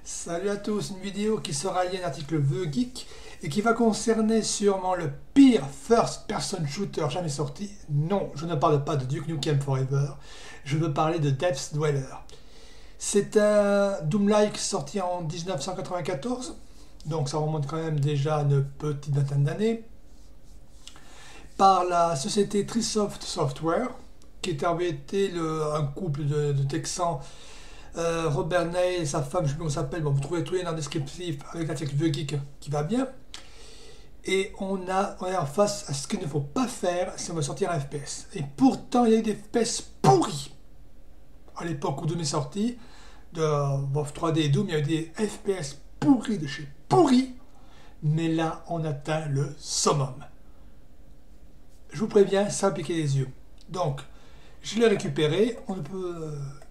Salut à tous, une vidéo qui sera liée à un article The Geek et qui va concerner sûrement le pire first-person shooter jamais sorti. Non, je ne parle pas de Duke Nukem Forever, je veux parler de Death's Dweller. C'est un Doom-like sorti en 1994, donc ça remonte quand même déjà à une petite vingtaine d'années, par la société Trisoft Software, qui avait été un couple de Texans, Robert Ney et sa femme, je ne sais plus comment ça s'appelle, bon, vous trouvez tout dans le descriptif avec l'article The Geek qui va bien. Et on est en face à ce qu'il ne faut pas faire si on veut sortir un FPS. Et pourtant, il y a eu des FPS pourris. À l'époque où Doom est sorti, de WoW 3D et Doom, il y a eu des FPS pourris de chez pourris. Mais là, on atteint le summum. Je vous préviens, ça va piquer les yeux. Donc, je l'ai récupéré. On peut...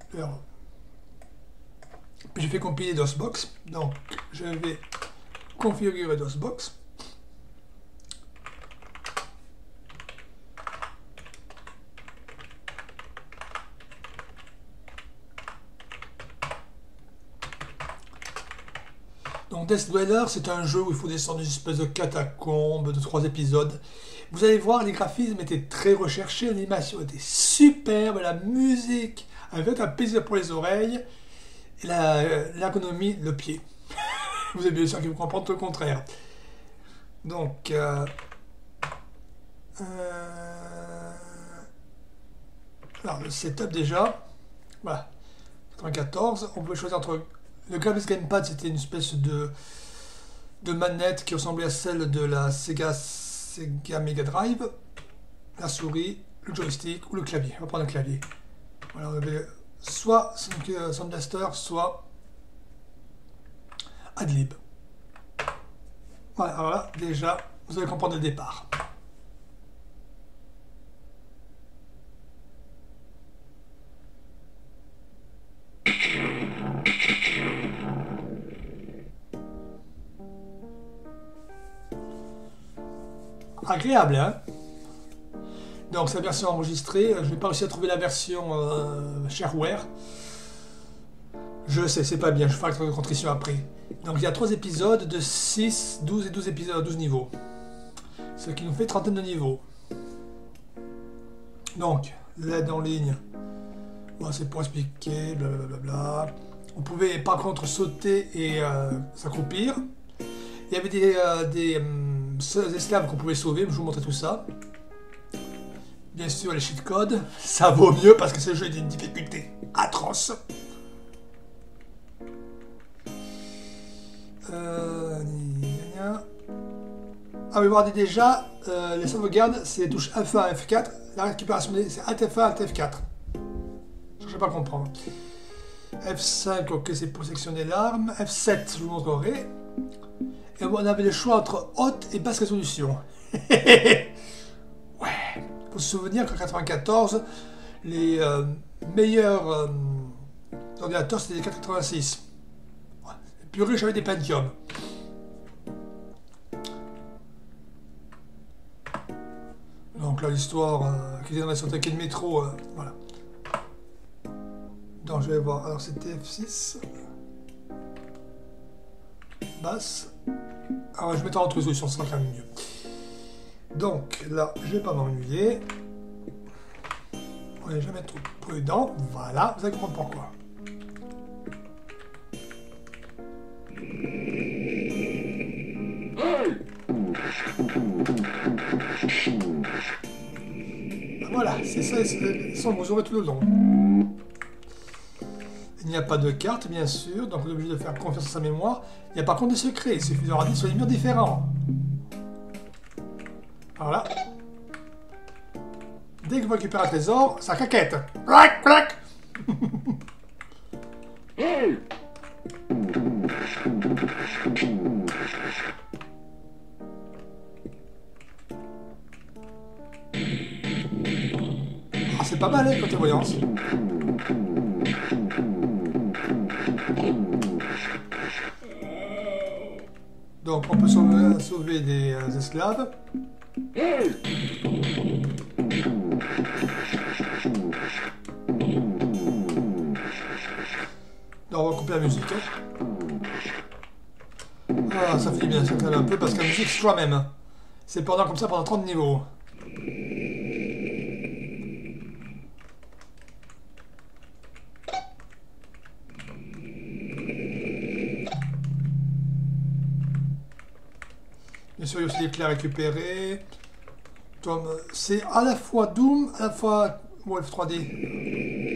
J'ai fait compiler DOSBox. Donc, je vais configurer DOSBox. Donc Death's Dweller, c'est un jeu où il faut descendre une espèce de catacombe de 3 épisodes. Vous allez voir, les graphismes étaient très recherchés, l'animation était superbe, la musique avait un plaisir pour les oreilles, et l'ergonomie, le pied. Vous avez bien sûr qui vous comprendre tout le contraire. Donc, alors le setup déjà, voilà, 94, on peut choisir entre... Le Graphics Gamepad, c'était une espèce de manette qui ressemblait à celle de la Sega Mega Drive. La souris, le joystick ou le clavier. On va prendre le clavier. Voilà, on avait soit Sound Blaster, soit Adlib. Voilà, alors là, déjà, vous allez comprendre le départ. Agréable, hein? Donc, c'est la version enregistrée. Je n'ai pas réussi à trouver la version shareware. Je sais, c'est pas bien. Je ferai une contrition après. Donc, il y a 3 épisodes de 6, 12 et 12 épisodes, 12 niveaux. Ce qui nous fait 30 de niveaux. Donc, l'aide en ligne. Bon, c'est pour expliquer, blablabla. On pouvait par contre sauter et s'accroupir. Il y avait des esclaves qu'on pouvait sauver, je vous montrer tout ça. Bien sûr, les cheat codes, ça vaut mieux parce que ce jeu est d'une difficulté atroce. Ah oui, regardez déjà, les sauvegardes, c'est les touches F1, F4. La récupération, c'est Alt F1, Alt F4. Je ne sais pas comprendre. F5, ok, c'est pour sectionner l'arme. F7, je vous montrerai. Et on avait le choix entre haute et basse résolution. Ouais. Il faut se souvenir qu'en 94, les meilleurs ordinateurs, c'était les 486. Ouais. Les plus riches avaient des Pentium. Donc là, l'histoire qui est dans la sortie de métro, voilà. Donc je vais voir. Alors c'était F6. Basse. Alors je vais mettre en haute résolution, ce sera quand même mieux. Donc là, je vais pas m'ennuyer. On n'est jamais trop prudent. Voilà, vous allez comprendre pourquoi. Voilà, c'est ça, ça vous aurez tout le long. Il n'y a pas de carte, bien sûr, donc on est obligé de faire confiance à sa mémoire. Il y a par contre des secrets, il suffit de regarder sur les murs différents. Voilà. Dès que vous récupérez un trésor, ça caquette. Clac, clac. Ah, c'est pas mal, hein, côté voyance. Donc on peut sauver des esclaves. Donc on va couper la musique. Hein. Ah, ça fait bien, ça calme un peu parce que la musique c'est toujours la même. C'est pendant comme ça pendant 30 niveaux. Bien sûr, il y a aussi des clés à récupérer. C'est à la fois Doom, à la fois Wolf 3D.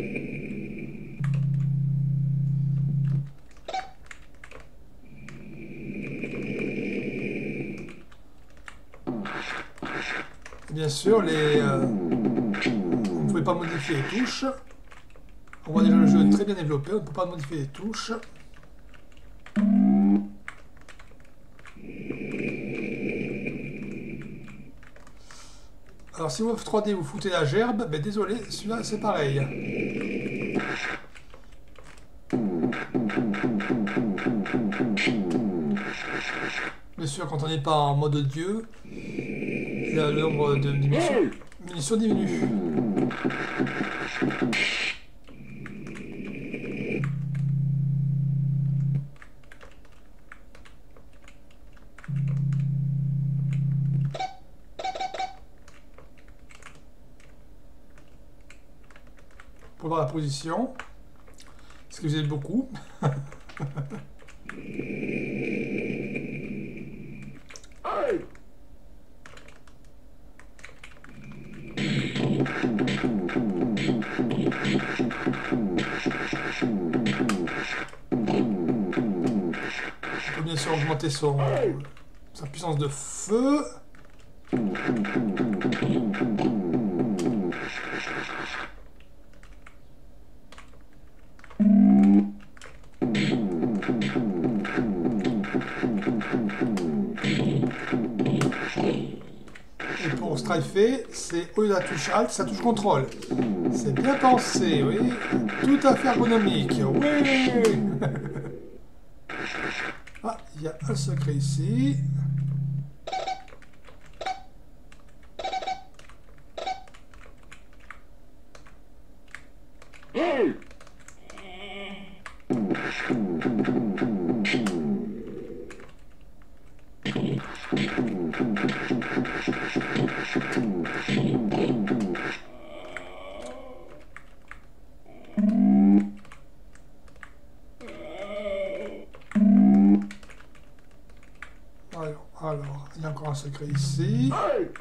Et bien sûr, vous ne pouvez pas modifier les touches. On voit déjà le jeu est très bien développé, on ne peut pas modifier les touches. Alors si Wolf 3D vous foutez la gerbe, ben désolé, celui-là c'est pareil. Bien sûr, quand on n'est pas en mode dieu, le nombre de munitions diminue. Pour voir la position, parce que vous êtes beaucoup. On peut bien sûr augmenter sa puissance de feu. Et pour strifer, c'est au lieu de la touche Alt, ça touche contrôle. C'est bien pensé, oui. Tout à fait ergonomique. Oui. Ah, il y a un secret ici. Alors, il y a encore un secret ici.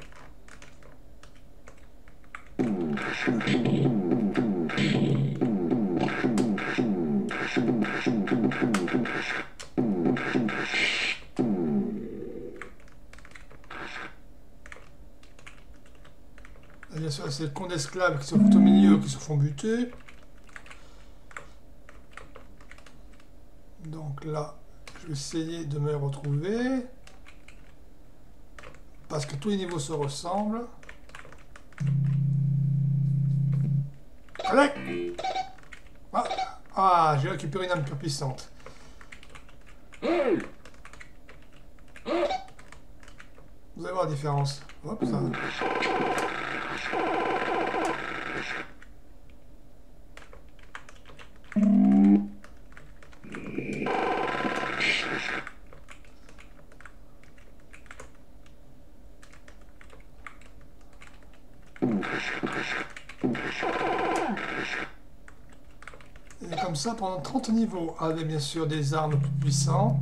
Et bien sûr, c'est le camp d'esclaves qui se foutent au milieu, qui se font buter. Donc là, je vais essayer de me retrouver. Parce que tous les niveaux se ressemblent. Allez! Ah, j'ai récupéré une âme pure puissante. Vous allez voir la différence. Hop, ça. Et comme ça pendant 30 niveaux, avec bien sûr des armes plus puissantes,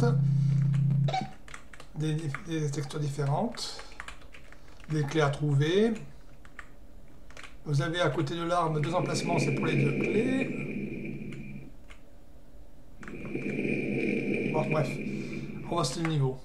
des textures différentes, des clés à trouver. Vous avez à côté de l'arme 2 emplacements, c'est pour les 2 clés. Bon, bref, on va se le niveau.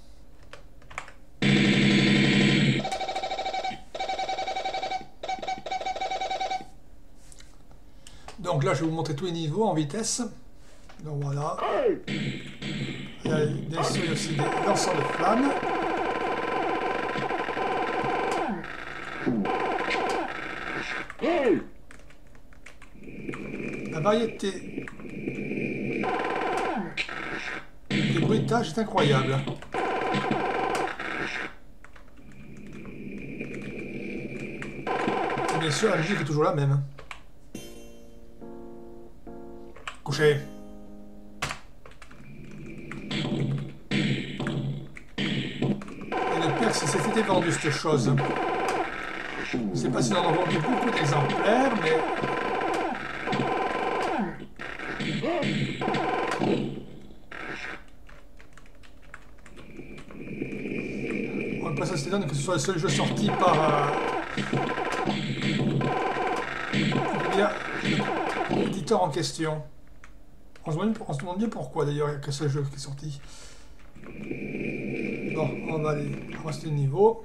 Donc là, je vais vous montrer tous les niveaux en vitesse. Donc voilà. Il y a bien sûr aussi des lanceurs de flammes. La variété des bruitages est incroyable. Et bien sûr, la musique est toujours la même. Couché. dire si c'était vendu cette chose. Je ne sais pas si on en a vendu beaucoup d'exemplaires, mais... On va passer à cette donne que ce soit le seul jeu sorti par l'éditeur en question. On se demande bien pourquoi d'ailleurs il n'y a que ce jeu qui est sorti. Bon, on va aller rester le niveau.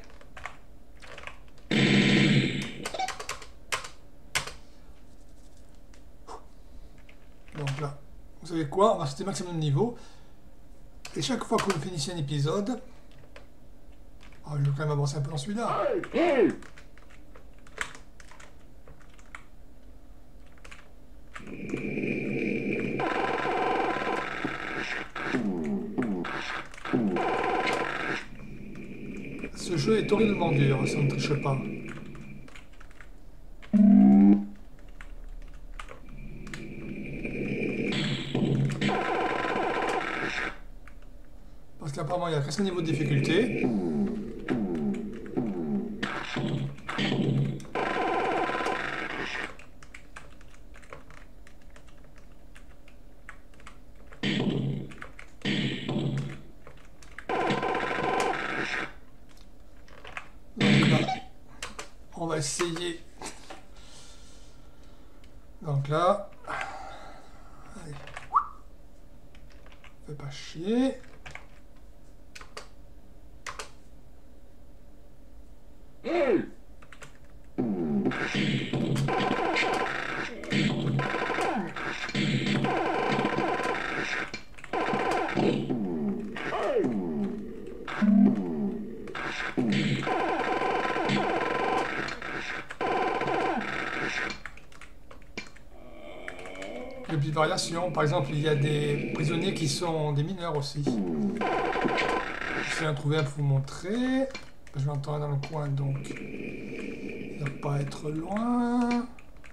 Donc là, vous savez quoi? On va rester maximum de niveau. Et chaque fois que vous finissez un épisode... Oh, je vais quand même avancer un peu dans celui-là. Ce jeu est horriblement dur, si on ne triche pas. Parce qu'apparemment il y a 15 niveaux de difficulté. Donc là, on va essayer. Donc là, allez, fais pas chier. Il y a des petites variations. Par exemple, il y a des prisonniers qui sont des mineurs aussi. Je vais en trouver un pour vous montrer. Je vais en trouver dans le coin, donc il ne va pas être loin.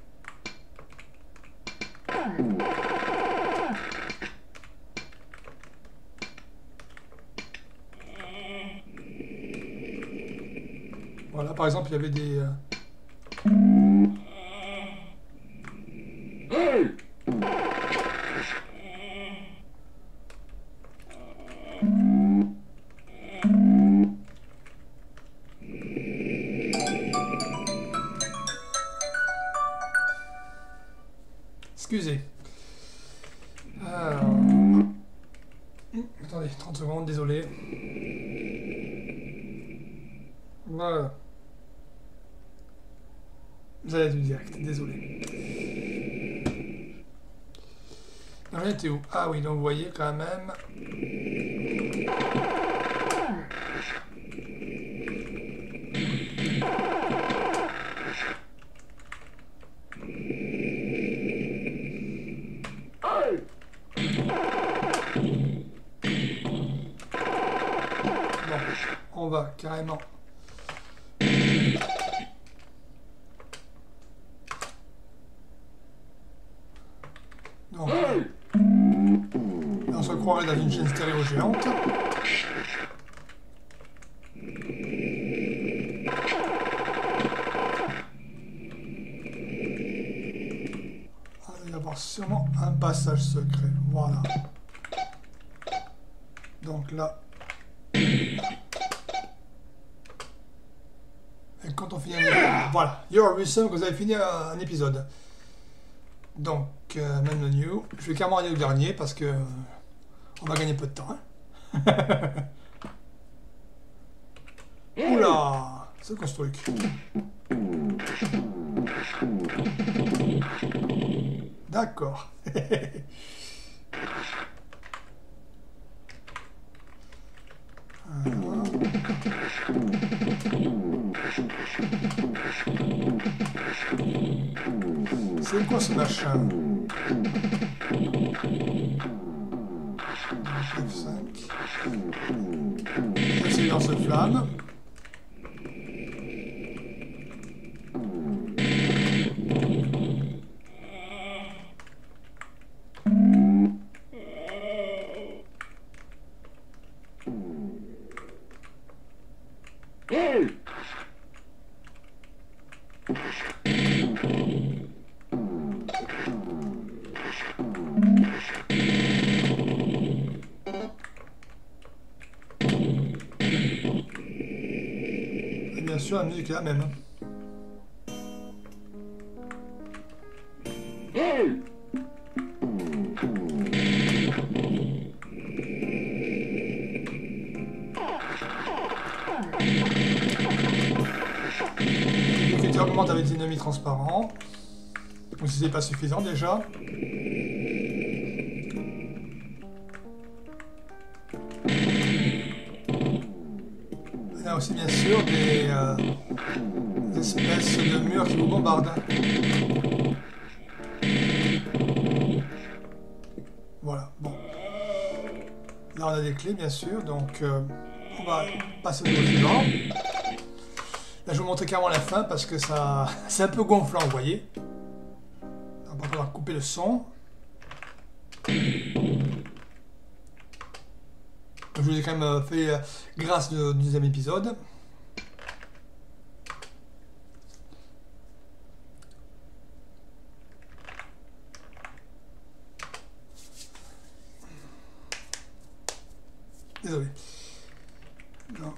Voilà, par exemple, il y avait des... Excusez. Alors... Attendez, 30 secondes, désolé. Voilà. Vous allez être direct, désolé. On était où? Ah oui, donc vous voyez quand même... Bon, on va carrément... Donc, on se croirait dans une chaîne stéréo géante. Il va y avoir sûrement un passage secret. Voilà. Donc là... Et quand on finit un épisode... Voilà. You're awesome, que vous avez fini un épisode. Donc, même menu. Je vais carrément aller au dernier parce que on va gagner peu de temps. Hein. Oula, c'est quoi ce truc? D'accord. C'est quoi ce machin? F5. C'est dans ce flamme. Et bien sûr, la musique est la même. Tu augmentes avec des ennemis transparents. Donc si c'est pas suffisant déjà. Il y a aussi bien sûr des espèces de murs qui vous bombardent. Voilà, bon. Là on a des clés bien sûr, donc on va passer au niveau suivant. Là je vais vous montrer carrément la fin parce que ça c'est un peu gonflant, vous voyez. On va pouvoir couper le son. Je vous ai quand même fait grâce du deuxième épisode. Désolé. Non.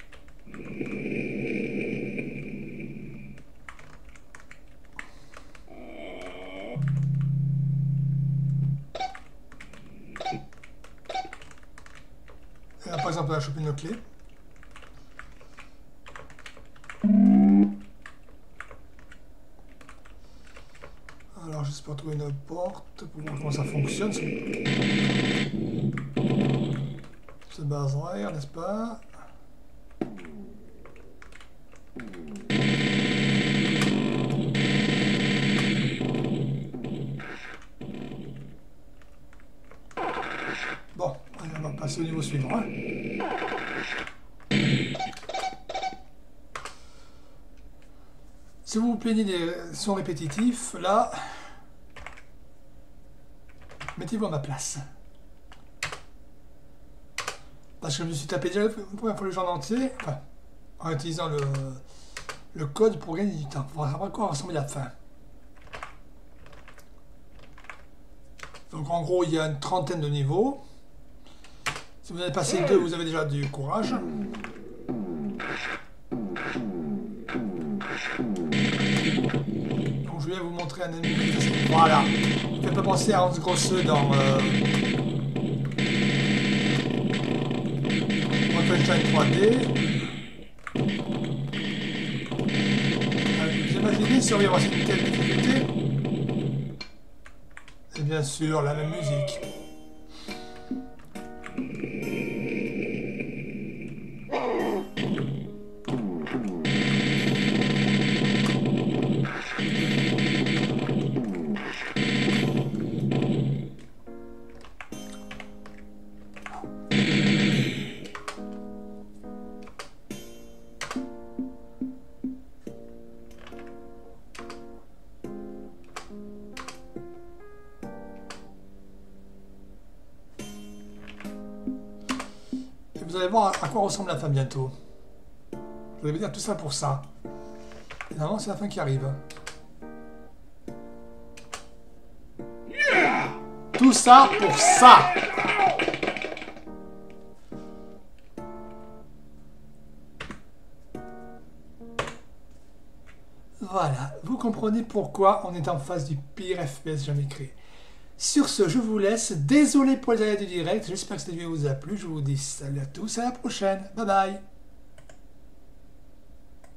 Et là, par exemple, on a chopé une clé. Alors, j'espère trouver une porte pour voir comment ça fonctionne. Ce bazar, n'est-ce pas? Bon, allez, on va passer au niveau suivant. Hein. Si vous vous plaignez des sons répétitifs, là, mettez-vous à ma place. Parce que je me suis tapé déjà la première fois le jeu en entier, enfin, en utilisant le code pour gagner du temps, pour savoir à quoi ressemble la fin. Donc en gros, il y a une trentaine de niveaux. Si vous en avez passé deux, vous avez déjà du courage. Donc je vais vous montrer un ennemi. Voilà. Il fait pas penser à Hans Grosse dans Wolfenstein 3D. Vous imaginez survivre à cette telle difficulté? Et bien sûr, la même musique. Vous allez voir à quoi ressemble la fin bientôt. Je vais vous dire tout ça pour ça. Et normalement, c'est la fin qui arrive. Yeah, tout ça pour ça. Voilà, vous comprenez pourquoi on est en face du pire FPS jamais créé. Sur ce, je vous laisse. Désolé pour les aléas du direct. J'espère que cette vidéo vous a plu. Je vous dis salut à tous. À la prochaine. Bye bye.